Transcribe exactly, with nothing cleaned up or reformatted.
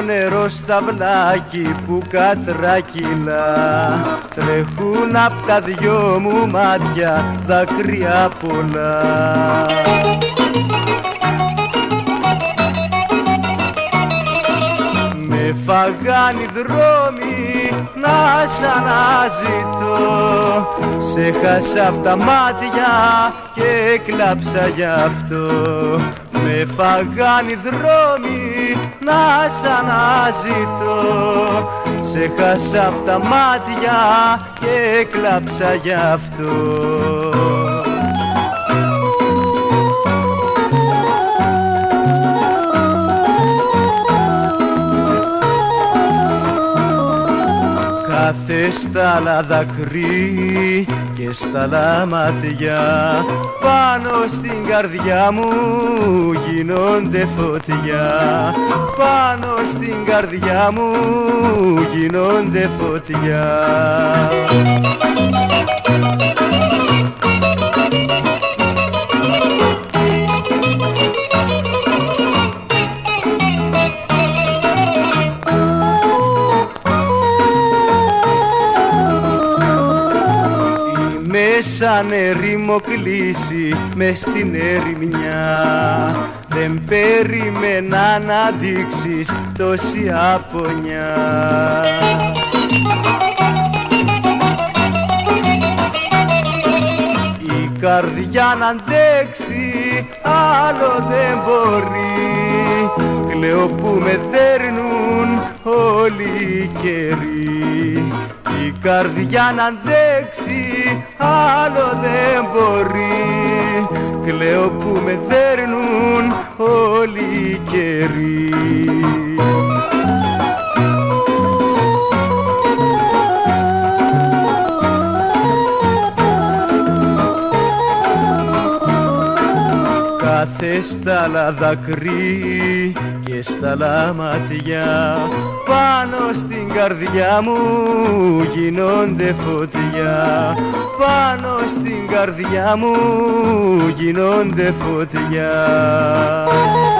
νερό στα βλάκι που κατρακυλά, τρέχουν απ' τα δυο μου μάτια δάκρυα πολλά. Με φαγάνει οι δρόμοι να σ' αναζητώ, σε χάσα απ' τα μάτια και έκλαψα γι' αυτό. Με φαγάνει οι δρόμοι να σ' αναζητώ, σε χάσα απ' τα μάτια και έκλαψα γι' αυτό. Κάθε στάλα δακρύ και στάλα ματιά, πάνω στην καρδιά μου γίνονται φωτιά, πάνω στην καρδιά μου γίνονται φωτιά. Σαν ερήμο κλείσει μες στην ερημιά, δεν περίμενα να δείξεις τόση απονιά. Η καρδιά να αντέξει άλλο δεν μπορεί, κλαίω που με δέρνουν όλοι οι καιροί. Η καρδιά να αντέξει άλλο δεν μπορεί, κλαίω που με δέρνουν όλοι οι καιροί. Κάθε στάλα δακρύ και στάλα ματιά, πάνω στην καρδιά μου γίνονται φωτιά, πάνω στην καρδιά μου γίνονται φωτιά.